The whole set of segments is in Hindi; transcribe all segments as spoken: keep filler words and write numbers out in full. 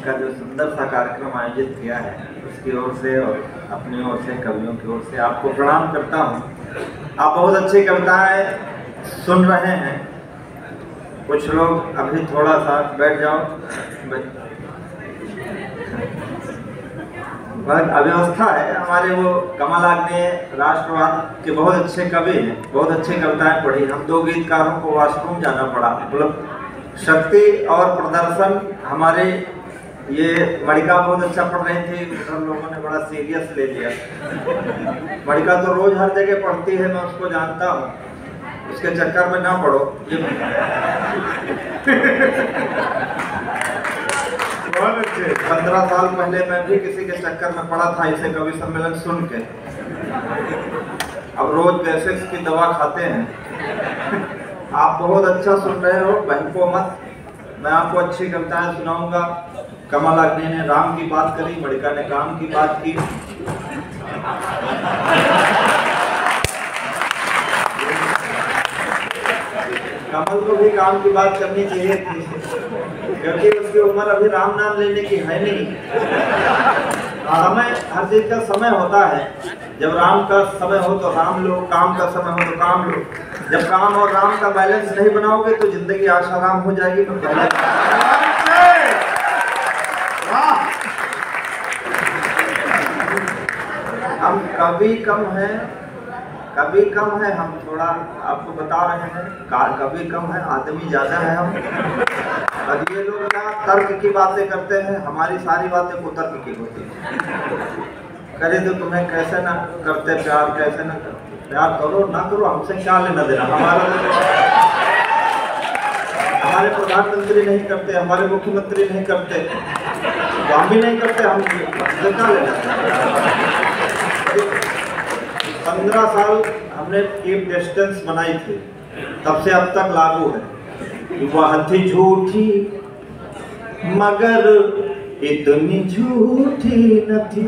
का जो सुंदर सा कार्यक्रम आयोजित किया है उसकी ओर से और अपनी ओर से कवियों की ओर से आपको प्रणाम करता हूँ। आप बहुत अच्छी कविताएं सुन रहे हैं। कुछ लोग अभी थोड़ा सा बैठ जाओ, बहुत अव्यवस्था है। हमारे वो कमलाग्नि राष्ट्रवाद के बहुत अच्छे कवि हैं, बहुत अच्छी कविताएं पढ़ी। हम दो गीतकारों को वॉशरूम जाना पड़ा, मतलब शक्ति और प्रदर्शन। हमारे ये मणिका बहुत अच्छा पढ़ रही थी, सब लोगों ने बड़ा सीरियस ले लिया। मणिका तो रोज हर जगह पढ़ती है, मैं उसको जानता हूँ, उसके चक्कर में ना पड़ो। ये बहुत अच्छे। पंद्रह साल पहले मैं भी किसी के चक्कर में पड़ा था इसे कवि सम्मेलन सुन के। अब रोज गैसेस की दवा खाते हैं। आप बहुत अच्छा सुन रहे हो, बहको मत। मैं आपको अच्छी कविताएं सुनाऊंगा। कमलाग्नि ने राम की बात करी, मणिका ने काम की बात की। कमल को भी काम की बात करनी चाहिए थी, क्योंकि उसकी उम्र अभी राम नाम लेने की है नहीं। समय, हर चीज का समय होता है। जब राम का समय हो तो राम लो, काम का समय हो तो काम लो। जब काम और राम का बैलेंस नहीं बनाओगे तो जिंदगी आशाराम हो जाएगी। तो हम कभी कम है, कभी कम है, हम थोड़ा आपको बता रहे हैं। कभी कम है, आदमी ज्यादा है हम। अब ये लोग क्या तर्क की बातें करते हैं, हमारी सारी बातें कुतर्क की होती है। करे तो तुम्हें कैसे ना करते प्यार, कैसे ना करते प्यार, करो ना करो, हमसे क्या लेना देना। हमारा हमारे प्रधानमंत्री नहीं करते, हमारे मुख्यमंत्री नहीं करते, तो हम भी नहीं करते, हम हमसे क्या लेना। पंद्रह साल हमने कीप डिस्टेंस बनाई थी, तब से अब तक लागू है। वह थी झूठी मगर इतनी झूठी न थी।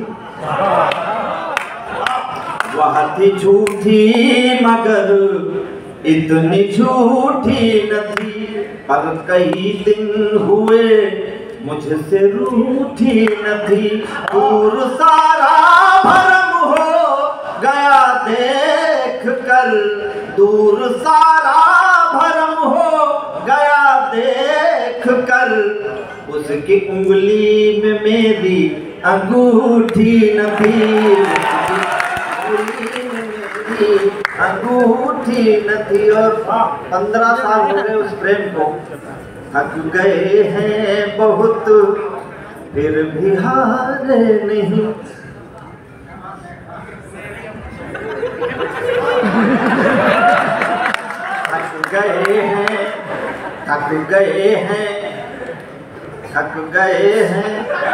वह थी झूठी मगर इतनी झूठी न थी। पर कई दिन हुए मुझसे रूठी न थी। दूर सारा भरम हो गया देख कर, दूर सारा भरम हो गया देख कर। उसकी उंगली में मेरी अंगूठी न थी, अंगूठी न थी। और पंद्रह साल हो गए उस प्रेम को, थक गए हैं बहुत फिर भी हारे नहीं। थक गए हैं, थक गए हैं, थक गए हैं।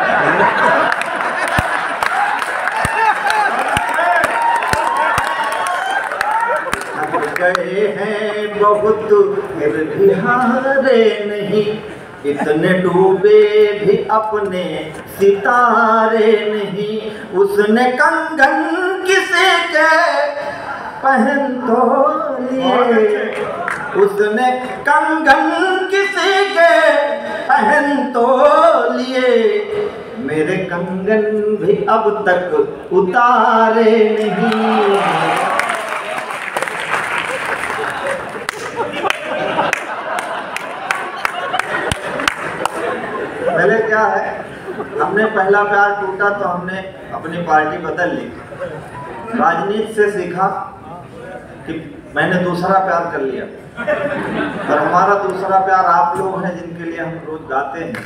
थक गए हैं बहुत फिर भी हारे नहीं। इतने डूबे भी अपने सितारे नहीं। उसने कंगन किसे के पहन तो लिए, उसने कंगन किसी के पहन तो लिए। मेरे कंगन भी अब तक उतारे नहीं। पहले क्या है, हमने पहला प्यार टूटा तो हमने अपनी पार्टी बदल ली। राजनीति से सीखा कि मैंने दूसरा प्यार कर लिया। और हमारा दूसरा प्यार आप लोग हैं, जिनके लिए हम रोज गाते हैं।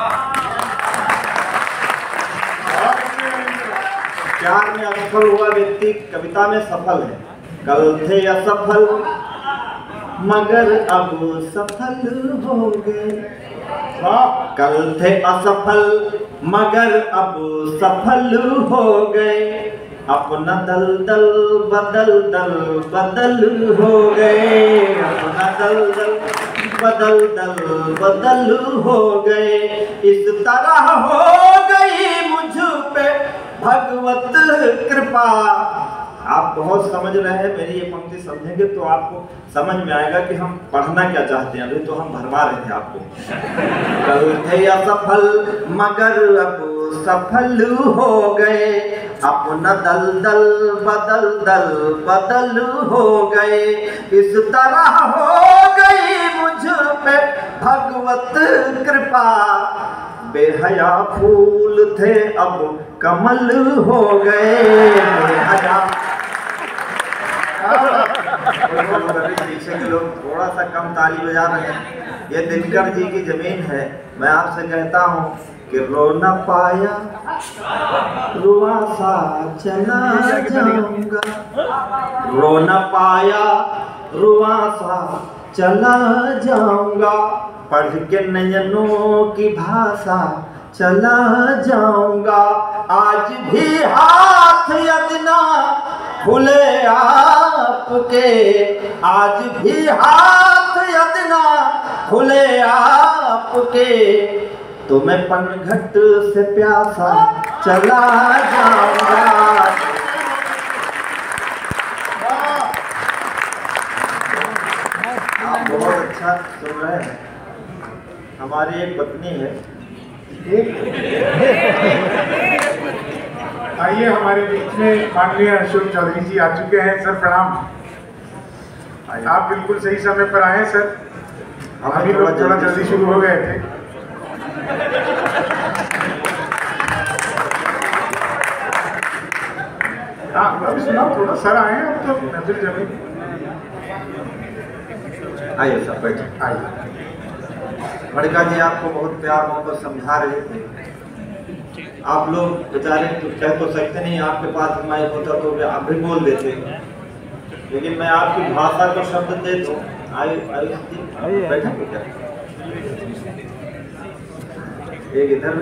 प्यार में असफल हुआ व्यक्ति कविता में सफल है। कल थे असफल मगर अब सफल हो गए। कल थे असफल मगर अब सफल हो गए। अपना दल दल बदल दल बदल हो गए। अपना दल दल बदल दल बदल हो गए। इस तरह हो गई मुझ पे भगवत कृपा, आप बहुत समझ रहे हैं, मेरी ये पंक्ति समझेंगे तो आपको समझ में आएगा कि हम पढ़ना क्या चाहते हैं। अभी तो हम भरमा रहे थे आपको। कल थे असफल मगर अब सफल हो गए, अपना दल दल बदल दल बदल हो गए। इस तरह हो गई मुझ पे भगवत कृपा, बेहया फूल थे अब कमल हो गए। बेहया पीछे के लोग थोड़ा सा कम ताली बजा रहे हैं। ये दिनकर जी की जमीन है। मैं आपसे कहता हूँ कि रो न पाया रुआ सा चला जाऊंगा, रो न पाया रुआ सा चला जाऊंगा, पढ़ के नयनों की भाषा चला जाऊंगा। आज भी हाथ यदना खुले आपके, आज भी हाथ यदना खुले आपके, तो मैं पनघट से प्यासा चला जाऊंगा। आप बहुत अच्छा सुन रहे हैं। हमारी एक पत्नी है। आइए हमारे बीच में माननीय अशोक चौधरी जी आ चुके हैं। सर प्रणाम। आप बिल्कुल सही समय पर आए सर। अभी लोग थोड़ा जल्दी शुरू हो गए थे। हाँ अभी सुनाओ थोड़ा। सर आए हैं अब तो नजर जमी। आइए सब बैठे। आइए। मणिका जी आपको बहुत प्यार मोहब्बत समझा रहे थे। आप लोग बेचारे तो कह तो सकते नहीं, आपके पास माइक होता तो आप भी बोल देते, लेकिन मैं आपकी भाषा को शब्द दे दूं। आइए आइए बैठेंगे क्या? एक इधर